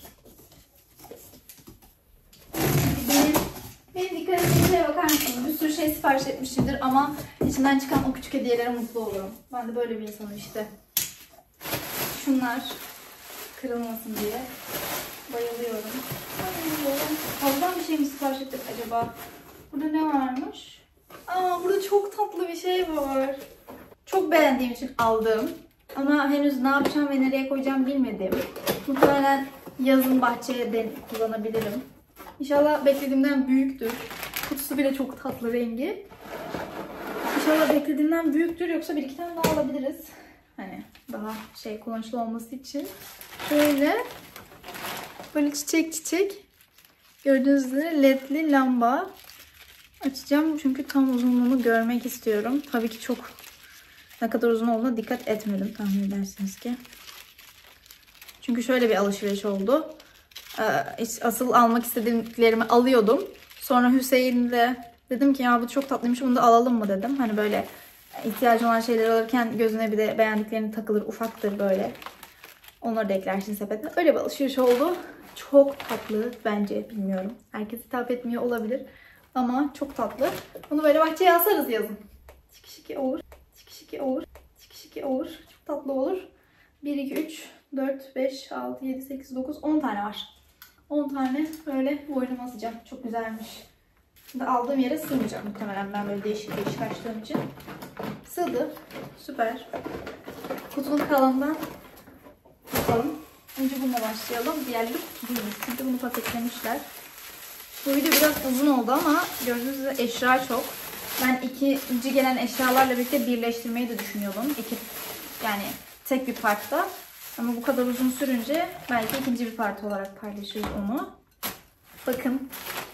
Benim, benim dikkat ettiğim şeye bakar mısınız? Bir sürü şey sipariş etmişimdir ama içinden çıkan o küçük hediyelere mutlu olurum. Ben de böyle bir insanım işte. Şunlar kırılmasın diye. Bayılıyorum. Fazladan bir şey mi sipariş ettik acaba? Burada ne varmış? Aa, burada çok tatlı bir şey var. Çok beğendiğim için aldım. Ama henüz ne yapacağım ve nereye koyacağım bilmedim. Muhtemelen yazın bahçeye de kullanabilirim. İnşallah beklediğimden büyüktür. Kutusu bile çok tatlı rengi. İnşallah beklediğimden büyüktür. Yoksa bir iki tane daha alabiliriz. Hani daha şey kullanışlı olması için. Şöyle. Böyle çiçek çiçek. Gördüğünüz üzere ledli lamba. Açacağım çünkü tam uzunluğunu görmek istiyorum. Tabii ki çok ne kadar uzun olduğuna dikkat etmedim tahmin edersiniz ki. Çünkü şöyle bir alışveriş oldu. Asıl almak istediklerimi alıyordum. Sonra Hüseyin'le dedim ki ya bu çok tatlıymış, bunu da alalım mı dedim. Hani böyle ihtiyacı olan şeyleri alırken gözüne bir de beğendiklerini takılır, ufaktır böyle. Onları da eklersin sepetine. Öyle bir alışveriş oldu. Çok tatlı bence, bilmiyorum. Herkes hitap etmiyor olabilir. Ama çok tatlı. Bunu böyle bahçeye asarız yazın. Şiki şiki olur. Şiki şiki olur. Şiki şiki olur. Çok tatlı olur. bir, iki, üç, dört, beş, altı, yedi, sekiz, dokuz, on tane var. on tane böyle boynuma asacağım. Çok güzelmiş. Şimdi aldığım yere sığmayacak muhtemelen ben böyle değişik değişik açtığım için. Sığdı. Süper. Kutunun kalanından yapalım. Önce bununla başlayalım. Diğerleri değil. Çünkü bunu paketlemişler. Bu video biraz uzun oldu ama gördüğünüz üzere eşya çok. Ben ikinci gelen eşyalarla birlikte birleştirmeyi de düşünüyordum. İki, yani tek bir parkta. Ama bu kadar uzun sürünce belki ikinci bir parti olarak paylaşırız onu. Bakın.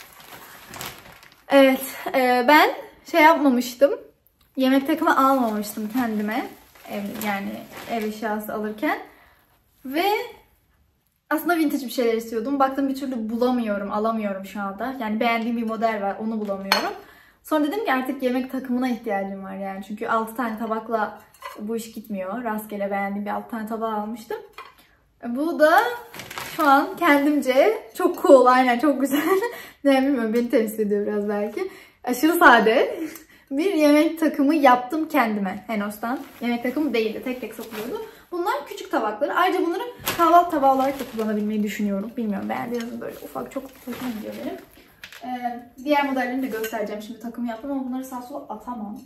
Evet, e, ben şey yapmamıştım. Yemek takımı almamıştım kendime. Ev, yani ev eşyası alırken. Ve aslında vintage bir şeyler istiyordum. Baktım bir türlü bulamıyorum, alamıyorum şu anda. Yani beğendiğim bir model var, onu bulamıyorum. Sonra dedim ki artık yemek takımına ihtiyacım var yani. Çünkü altı tane tabakla bu iş gitmiyor. Rastgele beğendiğim bir altı tane tabağı almıştım. Bu da şu an kendimce çok cool, aynen çok güzel. Ne bilmiyorum, beni temsil ediyor biraz belki. Aşırı sade bir yemek takımı yaptım kendime Henos'tan. Yemek takımı değildi, tek tek satılıyordu. Bunlar küçük tabakları. Ayrıca bunları kahvaltı tabağı olarak da kullanabilmeyi düşünüyorum. Bilmiyorum, beğendiğiniz böyle ufak, çok hoşuma gidiyor benim. Ee, diğer modellerini de göstereceğim. Şimdi takım yaptım ama bunları sağa sola atamam.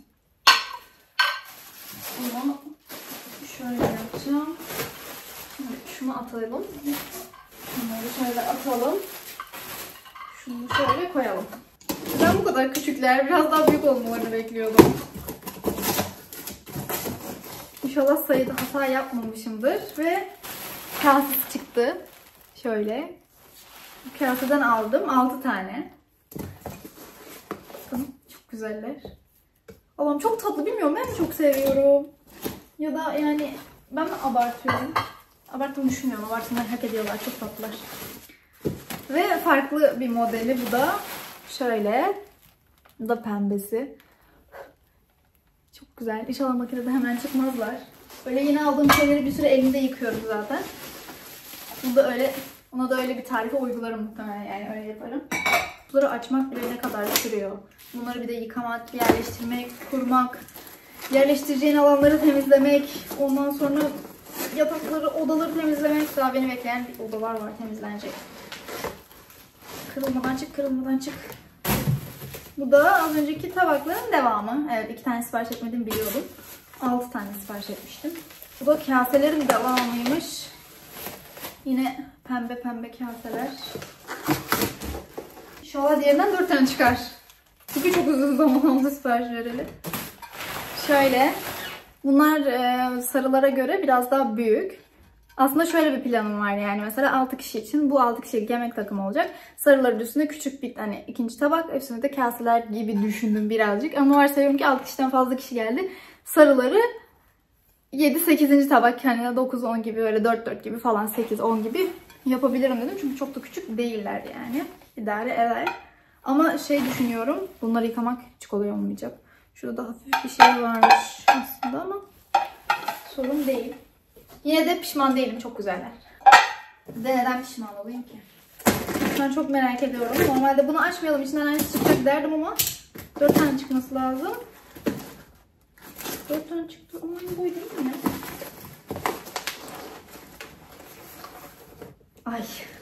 Bunu şöyle yapacağım. Şunu atalım. Şunları şöyle atalım. Şunu şöyle koyalım. Ben bu kadar küçükler, biraz daha büyük olmalarını bekliyordum. İnşallah sayıda hata yapmamışımdır. Ve kasesi çıktı. Şöyle. Bu kaseden aldım. altı tane. Bakın çok güzeller. Allah'ım çok tatlı, bilmiyorum, ben de çok seviyorum. Ya da yani ben mi abartıyorum? Abarttığımı düşünmüyorum. Abartmayı hak ediyorlar. Çok tatlılar. Ve farklı bir modeli bu da. Şöyle. Bu da pembesi. Çok güzel. İnşallah makinede hemen çıkmazlar. Böyle yeni aldığım şeyleri bir süre elimde yıkıyorum zaten. Bu da öyle, ona da öyle bir tarife uygularım muhtemelen, yani öyle yaparım. Bunları açmak bile ne kadar sürüyor. Bunları bir de yıkamak, yerleştirmek, kurmak, yerleştireceğin alanları temizlemek, ondan sonra yatakları, odaları temizlemek. Daha beni bekleyen bir odalar var temizlenecek. Kırılmadan çık, kırılmadan çık. Bu da az önceki tabakların devamı. Evet, iki tane sipariş etmedim, biliyordum. altı tane sipariş etmiştim. Bu da kaselerin devamıymış. Yine pembe pembe kaseler. İnşallah diğerinden dört tane çıkar. Çünkü çok uzun zaman oldu sipariş vereli. Şöyle. Bunlar e, sarılara göre biraz daha büyük. Aslında şöyle bir planım var, yani mesela altı kişi için bu altı kişilik yemek takımı olacak. Sarıların üstünde küçük bir hani ikinci tabak, üstünde de kaseler gibi düşündüm birazcık. Ama varsayıyorum ki altı kişiden fazla kişi geldi. Sarıları yedi sekizinci tabak, hani dokuz on gibi, öyle dört dört gibi falan, sekiz on gibi yapabilirim dedim. Çünkü çok da küçük değiller yani. İdare eder. Ama şey düşünüyorum, bunları yıkamak hiç kolay olmayacak. Şurada da hafif bir şey varmış aslında ama sorun değil. Yine de pişman değilim, çok güzeller. De neden pişman olayım ki? Ben çok merak ediyorum. Normalde bunu açmayalım, içinden aynı çıkacak derdim ama dört tane çıkması lazım. dört tane çıktı. Aman boy değil mi? Ay.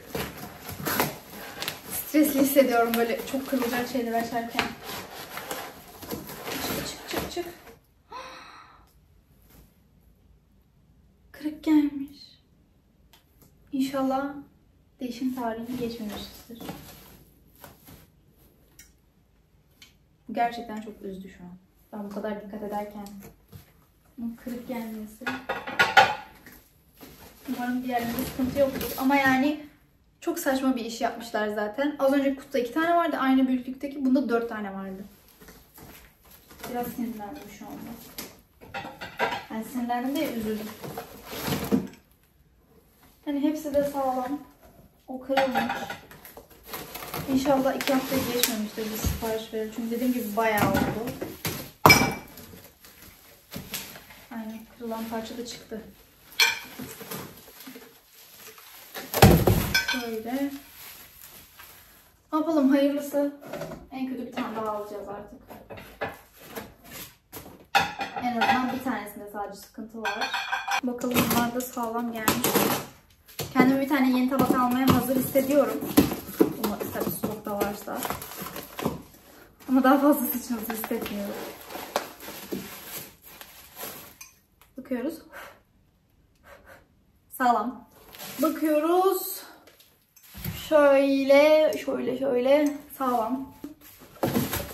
Stresli hissediyorum böyle çok kırılacak şeyleri açarken. Çık çık çık çık. Kırık gelmiş. İnşallah değişim tarihini geçmemişizdir. Bu gerçekten çok üzdü şu an. Ben bu kadar dikkat ederken bunun kırık gelmesi. Umarım diğerlerinde sıkıntı yoktur. Ama yani çok saçma bir iş yapmışlar zaten. Az önce kutuda iki tane vardı. Aynı büyüklükteki. Bunda dört tane vardı. Biraz sinirlendim şu anda. Yani sinirlendim de üzüldüm. Hani hepsi de sağlam. O kırılmış. İnşallah iki hafta geçmemiştir bir sipariş verir. Çünkü dediğim gibi bayağı oldu. Aynen, kırılan parça da çıktı. Şöyle. Ne yapalım, hayırlısı. En kötü bir tane daha alacağız artık. En azından bir tanesinde sadece sıkıntı var. Bakalım bunlar da sağlam gelmiş. Kendime bir tane yeni tabak almaya hazır hissediyorum. Umarım tabii stokta varsa. Ama daha fazlası için hazır hissetmiyorum. Bakıyoruz. Sağlam. Bakıyoruz. Şöyle, şöyle, şöyle. Sağlam.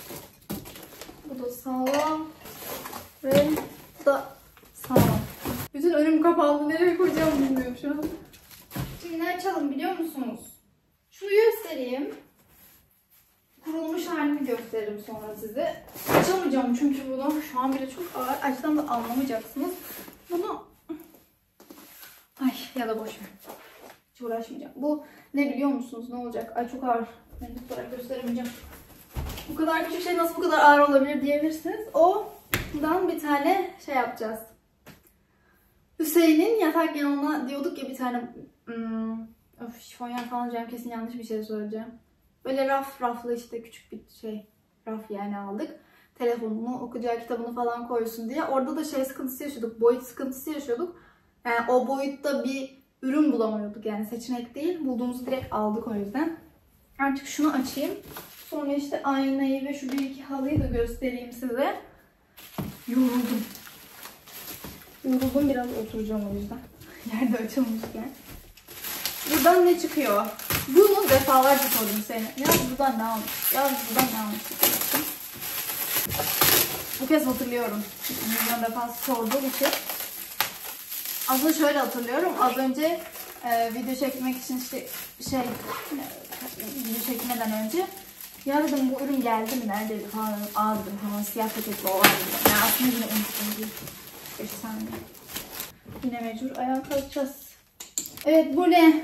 Bu da sağlam. Ve bu da sağlam. Bütün önüm kapalı. Nereye koyacağımı bilmiyorum şu an. Şimdi ne açalım biliyor musunuz? Şunu göstereyim. Kurulmuş halini gösteririm sonra size. Açamayacağım çünkü bunu. Şu an bile çok ağır. Açsam da anlamayacaksınız. Bunu... Ay ya da boşver. Hiç uğraşmayacağım. Bu ne biliyor musunuz? Ne olacak? Ay çok ağır. Ben de olarak gösteremeyeceğim. Bu kadar küçük şey nasıl bu kadar ağır olabilir diyebilirsiniz. O'dan bir tane şey yapacağız. Hüseyin'in yatak yanına diyorduk ya bir tane... Hmm, öf şifonyer falan diyeceğim. Kesin yanlış bir şey söyleyeceğim. Böyle raf raflı işte küçük bir şey. Raf yani aldık. Telefonunu, okuyacağı kitabını falan koysun diye. Orada da şey sıkıntısı yaşıyorduk. Boyut sıkıntısı yaşıyorduk. Yani o boyutta bir ürün bulamıyorduk. Yani seçenek değil. Bulduğumuzu direkt aldık o yüzden. Artık şunu açayım. Sonra işte aynayı ve şu bir iki halıyı da göstereyim size. Yoruldum. Yoruldum biraz oturacağım o yüzden. Yerde açılmışken. Buradan ne çıkıyor? Bunu defalarca sordum seni. Ya buradan ne almış? Ya buradan ne almış? Bu kez hatırlıyorum. Milyon defa sorduğum için. Aslında şöyle hatırlıyorum. Az önce e, video çekmek için işte şey e, video çekmeden önce ya dedim bu ürün geldi mi neredeydi falan aa dedim tamam siyah paketli olan dedim. Yani aslında yine unuttum. beş saniye. Yine mecbur ayağa kalkacağız. Evet bu ne?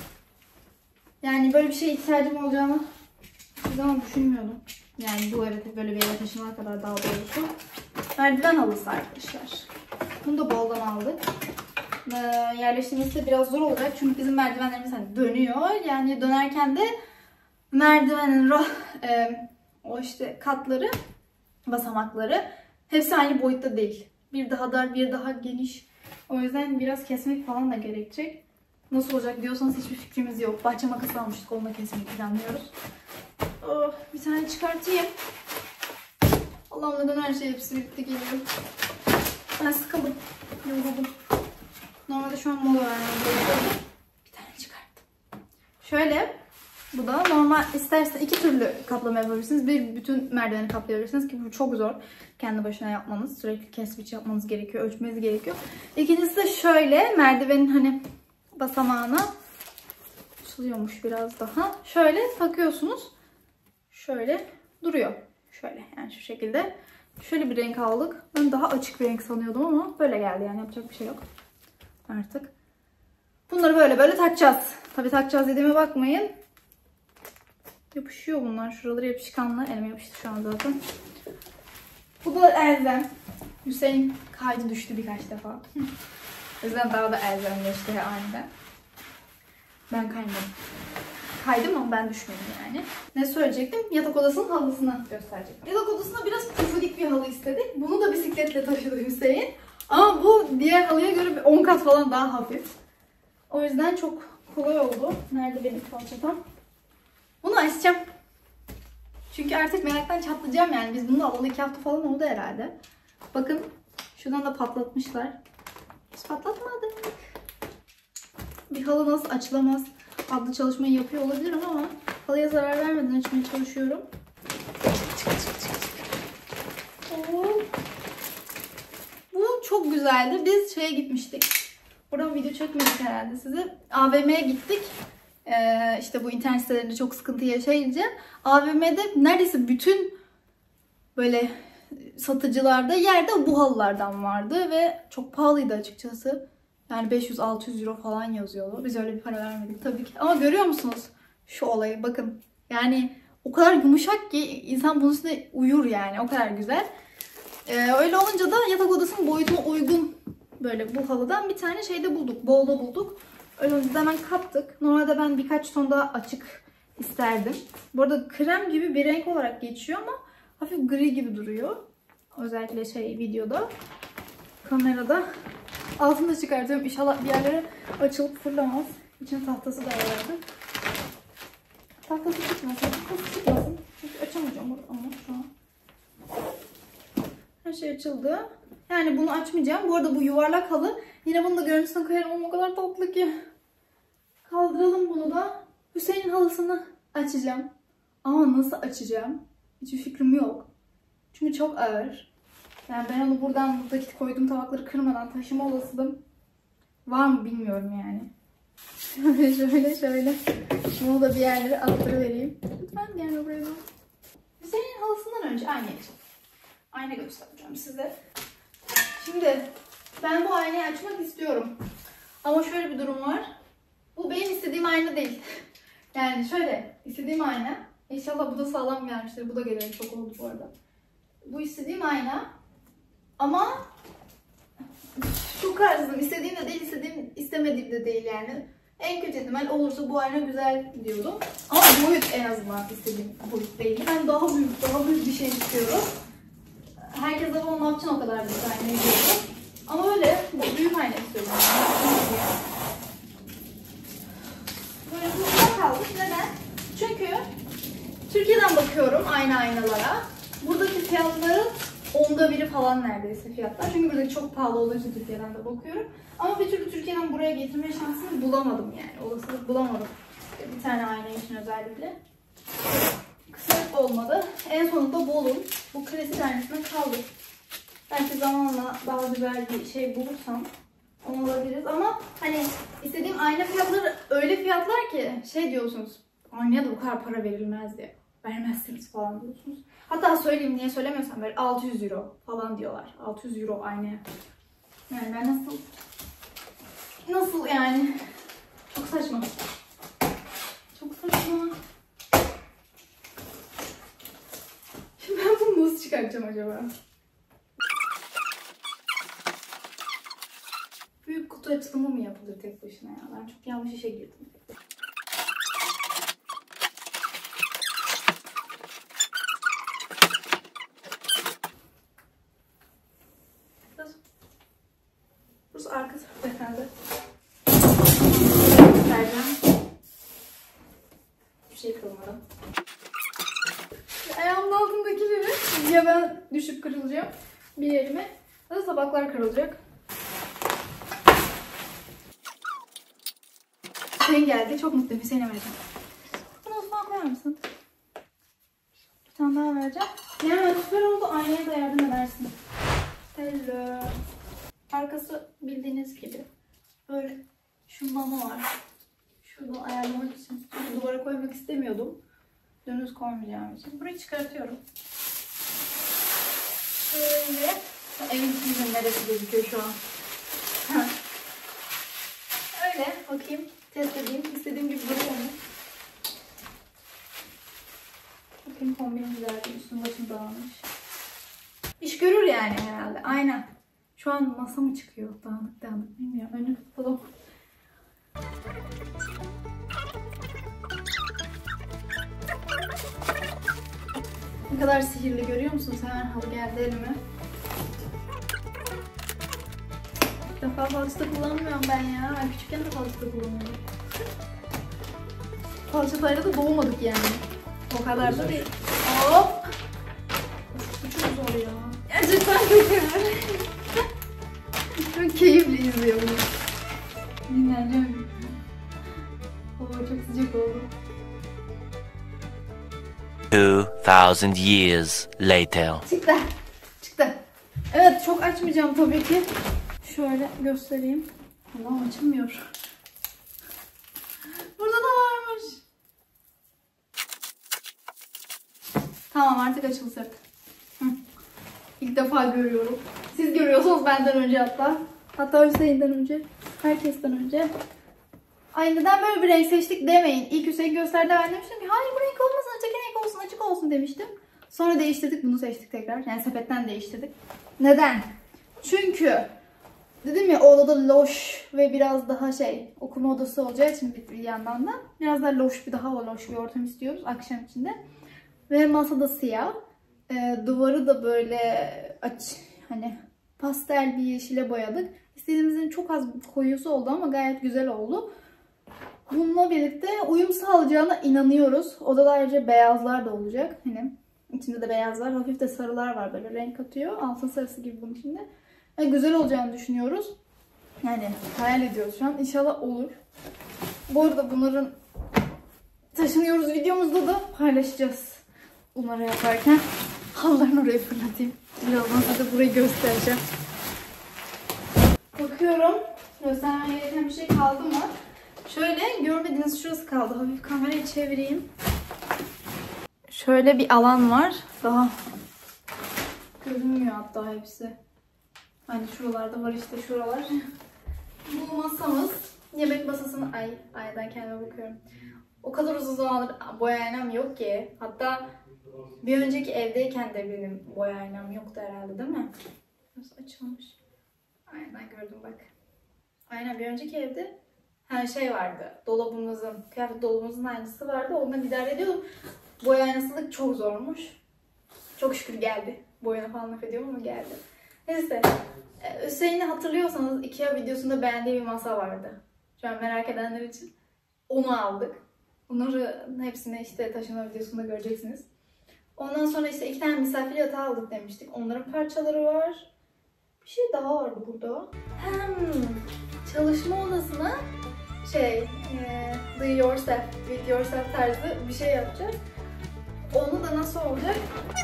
Yani böyle bir şeye ihtiyacım olacağını hiçbir zaman düşünmüyordum. Yani bu eve böyle bir eve taşınana kadar daha doğrusu. Merdiven halısı arkadaşlar. Bunu da boldan aldık. Ee, yerleştirmesi de biraz zor olacak. Çünkü bizim merdivenlerimiz hani dönüyor. Yani dönerken de merdivenin e, o işte katları, basamakları hepsi aynı boyutta değil. Bir daha dar, bir daha geniş. O yüzden biraz kesmek falan da gerekecek. Nasıl olacak diyorsanız hiçbir fikrimiz yok. Bahçe makası almıştık. Onunla kesmeyi planlıyoruz. Oh, bir tane çıkartayım. Allah'ım neden her şey hepsi birlikte geliyor. Ben sıkıldım. Yoruldum. Normalde şu an mola vermem gerekiyordu. Bir tane çıkarttım. Şöyle. Bu da normal. İsterseniz iki türlü kaplama yapabilirsiniz. Bir bütün merdiveni kaplayabilirsiniz ki bu çok zor. Kendi başına yapmanız. Sürekli kesbiç yapmanız gerekiyor. Ölçmeniz gerekiyor. İkincisi de şöyle. Merdivenin hani basamağına açılıyormuş biraz daha. Şöyle takıyorsunuz. Şöyle duruyor. Şöyle yani şu şekilde. Şöyle bir renk aldık. Ben daha açık bir renk sanıyordum ama böyle geldi yani yapacak bir şey yok. Artık. Bunları böyle böyle takacağız. Tabii takacağız dediğime bakmayın. Yapışıyor bunlar. Şuraları yapışkanlı. Elime yapıştı şu an zaten. Bu da elzem. Hüseyin kaydı düştü birkaç defa. O yüzden daha da elzemleşti aniden. Ben kaymadım. Kaydım ama ben düşmedim yani. Ne söyleyecektim? Yatak odasının halısını gösterecektim. Yatak odasına biraz pufidik bir halı istedik. Bunu da bisikletle taşıdı Hüseyin. Ama bu diğer halıya göre on kat falan daha hafif. O yüzden çok kolay oldu. Nerede benim falçatam? Bunu açacağım. Çünkü artık meraktan çatlayacağım yani. Biz bunu alalı iki hafta falan oldu herhalde. Bakın şuradan da patlatmışlar. Biz patlatmadık. Bir halı nasıl açılamaz adlı çalışmayı yapıyor olabilirim ama halıya zarar vermeden açmaya çalışıyorum. Bu çok güzeldi. Biz şeye gitmiştik. Buradan video çekmedik herhalde size. A V M'ye gittik. Ee, işte bu internet sitelerinde çok sıkıntı yaşayınca A V M'de neredeyse bütün böyle satıcılarda yerde bu halılardan vardı ve çok pahalıydı açıkçası. Yani beş yüz altı yüz euro falan yazıyordu. Biz öyle bir para vermedik tabii ki. Ama görüyor musunuz şu olayı? Bakın. Yani o kadar yumuşak ki insan bunun üstüne uyur yani. O kadar güzel. Ee, öyle olunca da yatak odasının boyutuna uygun böyle bu halıdan bir tane şeyde bulduk. Bolda bulduk. Öyle olunca da hemen kaptık. Normalde ben birkaç ton daha açık isterdim. Bu arada krem gibi bir renk olarak geçiyor ama hafif gri gibi duruyor. Özellikle şey videoda. Kamerada. Altını da çıkartıyorum. İnşallah bir yerlere açılıp fırlamaz. İçine tahtası da ayarladım. Tahtası çıkmasın. Tahtası çıkmasın. Çünkü açamayacağım ama şu an. Her şey açıldı. Yani bunu açmayacağım. Bu arada bu yuvarlak halı. Yine bunu da görüntüsüne koyarım ama o kadar tatlı ki. Kaldıralım bunu da. Hüseyin'in halısını açacağım. Ama nasıl açacağım? Hiçbir fikrim yok. Çünkü çok ağır. Yani ben onu buradan buradaki koyduğum tabakları kırmadan taşıma olasılığım var mı bilmiyorum yani. Şöyle şöyle şöyle. Bunu da bir yerlere attırıvereyim. Lütfen gelme buraya. Hüseyin halısından önce aynı açalım. Ayna göstereceğim size. Şimdi ben bu aynayı açmak istiyorum. Ama şöyle bir durum var. Bu benim istediğim ayna değil. Yani şöyle istediğim ayna. İnşallah bu da sağlam gelmiştir. Bu da geleli çok oldu bu arada. Bu istediğim ayna. Ama çok kararsızım. İstediğim de değil, istediğim, istemediğim de değil yani. En kötü ihtimal olursa bu ayna güzel diyordum. Ama boyut en azından istediğim boyut değil. Ben daha büyük, daha büyük bir şey istiyorum. Herkes de bunu ne yapacaksın o kadar büyük ayna diyordu. Ama öyle bu büyük ayna istiyorum. Yani. Böyle hızlı kaldık. Neden? Çünkü Türkiye'den bakıyorum aynı aynalara. Buradaki fiyatların onda biri falan neredeyse fiyatlar. Çünkü buradaki çok pahalı olduğu için Türkiye'den de bakıyorum. Ama bir türlü Türkiye'den buraya getirme şansını bulamadım yani. Olasılık bulamadım. Bir tane ayna için özellikle. Kısmet olmadı. En sonunda Bolu'nun bu klasik aynasına kaldık. Belki zamanla daha güzel bir şey bulursam onu alabiliriz. Ama hani istediğim ayna fiyatları öyle fiyatlar ki şey diyorsunuz. Aynaya da bu kadar para verilmez diye. Vermezsiniz falan diyorsunuz. Hatta söyleyeyim niye söylemiyorsam böyle altı yüz euro falan diyorlar. altı yüz euro aynaya. Yani ben nasıl nasıl yani çok saçma. Çok saçma. Şimdi ben bunu nasıl çıkartacağım acaba? Büyük kutu açılımı mı yapılır tek başına ya? Ben çok yanlış işe girdim. Burası arka tarafı efendim. Vereceğim. Bir şey kırmadım. Ayağımın altındakileri ya ben düşüp kırılacağım. Bir elime da tabaklar kırılacak. Hüseyin geldi. Çok mutluyum. Hüseyin'e vereceğim. Bunu Osman koyar mısın? Bir tane daha vereceğim. Yani süper oldu. Aynaya da yardım edersin. Hello. Arkası bildiğiniz gibi böyle şundan var. Şuradan ayarlamak için. Çünkü duvara koymak istemiyordum. Dönüz koymayacağım için. Burayı çıkartıyorum. Şöyle. Evin sizin neresi gözüküyor şu an. Öyle. Bakayım. Test edeyim. İstediğim gibi duruyor mu? Bakayım kombinim güzel. Üstüm başım dağılmış. İş görür yani herhalde. Aynen. Şu an masa mı çıkıyor? Dağınık dağınık. Bilmiyorum. Önü kapatalım. Ne kadar sihirli görüyor musunuz? Hemen halı geldi elime. İlk defa falçata kullanmıyorum ben ya. Ben küçükken de falçata kullanıyordum. Falçatayla da doğmadık yani. O kadar da değil. Hop! Bu çok zor ya. Gerçekten çok zor. Çok keyifli izliyorum. Dinleneceğim. Oo, çok sıcak oldu. two thousand years later. Çıktı. Çıktı. Evet, çok açmayacağım tabii ki. Şöyle göstereyim. Allah'ım açılmıyor. Burada da varmış. Tamam, artık açıldı sert. İlk defa görüyorum. Siz görüyorsunuz benden önce hatta. Hatta Hüseyin'den önce. Herkesten önce. Ay neden böyle bir renk seçtik demeyin. İlk Hüseyin gösterdi, ben demiştim ki hayır bu renk olmasın, açık renk olsun, açık olsun demiştim. Sonra değiştirdik, bunu seçtik tekrar. Yani sepetten değiştirdik. Neden? Çünkü dedim ya o odada loş ve biraz daha şey okuma odası olacağı için bir yandan da biraz daha loş bir daha loş bir ortam istiyoruz akşam içinde. Ve masada siyah. E, duvarı da böyle aç hani pastel bir yeşile boyadık. İstediğimizin çok az koyusu oldu ama gayet güzel oldu. Bununla birlikte uyum sağlayacağına inanıyoruz. Odada ayrıca beyazlar da olacak. Hani içinde de beyazlar, hafif de sarılar var, böyle renk atıyor. Altın sarısı gibi bunun içinde. Yani güzel olacağını düşünüyoruz. Yani hayal ediyoruz şu an. İnşallah olur. Bu arada bunların taşınıyoruz videomuzda da paylaşacağız. Bunları yaparken. Halılarını oraya fırlatayım. Birazdan size burayı göstereceğim. Bakıyorum. Göstermem gereken bir şey kaldı mı? Şöyle görmediğiniz şurası kaldı. Hafif kamerayı çevireyim. Şöyle bir alan var. Daha görünmüyor hatta hepsi. Hani şuralarda var işte şuralar. Bu masamız. Yemek masasını... Ay, aynadan kendime bakıyorum. O kadar uzun zamandır boya aynam yok ki. Hatta bir önceki evdeyken de benim boya aynam yoktu herhalde değil mi? Nasıl açılmış? Aynen gördüm bak. Aynen bir önceki evde her şey vardı. Dolabımızın, kıyafet dolabımızın aynısı vardı. Ondan idare ediyordum. Boya aynasılık çok zormuş. Çok şükür geldi. Boyana falan laf ediyorum ama geldi. Neyse. Hüseyin'i hatırlıyorsanız Ikea videosunda beğendiği bir masa vardı. Şu an merak edenler için. Onu aldık. Bunların hepsini işte taşıma videosunda göreceksiniz. Ondan sonra işte iki tane misafir yatağı aldık demiştik. Onların parçaları var. Bir şey daha vardı burada. Hem çalışma odasına şey, e, do yourself, with yourself tarzı bir şey yapacağız. Onu da nasıl olacak?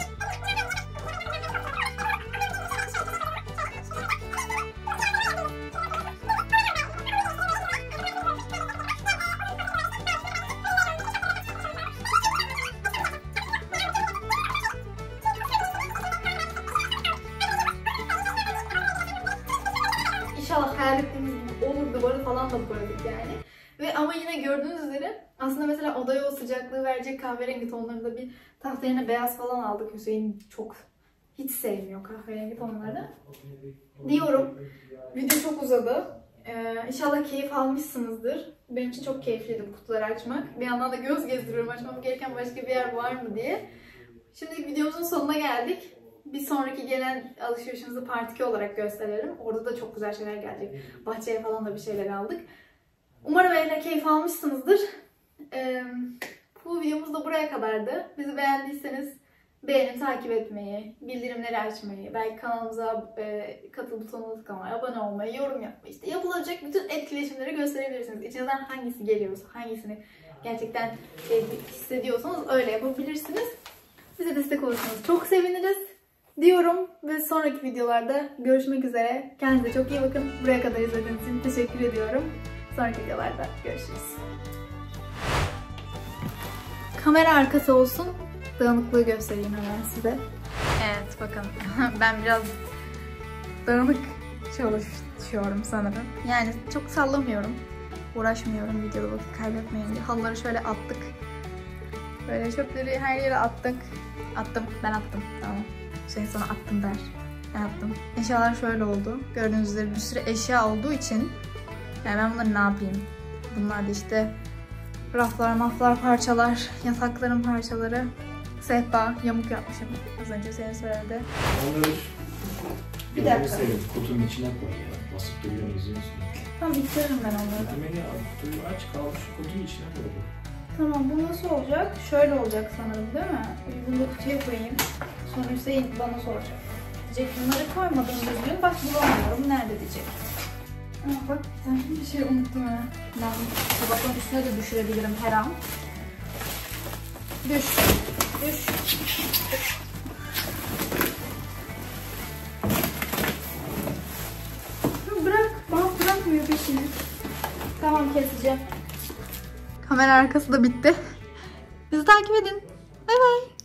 İnşallah hayal ettiğimiz gibi olur, duvarı falan da boyadık yani. Ve ama yine gördüğünüz üzere aslında mesela odaya o sıcaklığı verecek kahverengi tonlarında bir tahta yerine beyaz falan aldık. Hüseyin çok hiç sevmiyor kahverengi tonları. Diyorum. Video çok uzadı. Ee, İnşallah keyif almışsınızdır. Benim için çok keyifliydi bu kutuları açmak. Bir yandan da göz gezdiriyorum açmam gereken başka bir yer var mı diye. Şimdi videomuzun sonuna geldik. Bir sonraki gelen alışverişimizi part iki olarak gösterelim. Orada da çok güzel şeyler gelecek. Bahçeye falan da bir şeyler aldık. Umarım evde keyif almışsınızdır. Ee, bu videomuz da buraya kadardı. Bizi beğendiyseniz beğenip takip etmeyi, bildirimleri açmayı, belki kanalımıza e, katıl butonuna tıklamayı, abone olmayı, yorum yapmayı, işte yapılacak bütün etkileşimleri gösterebilirsiniz. İçinizden hangisi geliyorsa, hangisini gerçekten e, hissediyorsanız öyle yapabilirsiniz. Bize destek olursanız çok seviniriz diyorum ve sonraki videolarda görüşmek üzere. Kendinize çok iyi bakın. Buraya kadar izlediğiniz için teşekkür ediyorum. Sonraki videolarda görüşürüz. Kamera arkası olsun. Dağınıklığı göstereyim hemen size. Evet bakın ben biraz dağınık çalışıyorum sanırım. Yani çok sallamıyorum. Uğraşmıyorum videoda vakit kaybetmeyin diye. Halıları şöyle attık. Böyle çöpleri her yere attık. Attım. Ben attım. Tamam. Şey sana attım der. Ben attım. Eşyalar şöyle oldu. Gördüğünüz üzere bir sürü eşya olduğu için yani ben bunları ne yapayım? Bunlar da işte raflar, maflar, parçalar, yatakların parçaları, sehpa, yamuk yapmışım. Az önce senin söyledi. Onları bir dakika. Sevim, kutunun içine koy ya. Basıp duruyor, izliyorsun. Tamam bitiririm ben onları. Kutuyu al, kutuyu aç, kaldır şu kutunun içine koy. Tamam bu nasıl olacak? Şöyle olacak sanırım değil mi? Bunu da kutuya koyayım. Sonra Hüseyin bana soracak. Diyecek bunları koymadım düzgün. Bak bulamıyorum. Nerede diyecek. Aa, bak bir tane bir şey unuttum ha. Ben tabakların üstüne de düşürebilirim her an. Düş. Düş. Bırak. Bana bırakmıyor peşini. Tamam keseceğim. Kamera arkası da bitti. Bizi takip edin. Bay bay.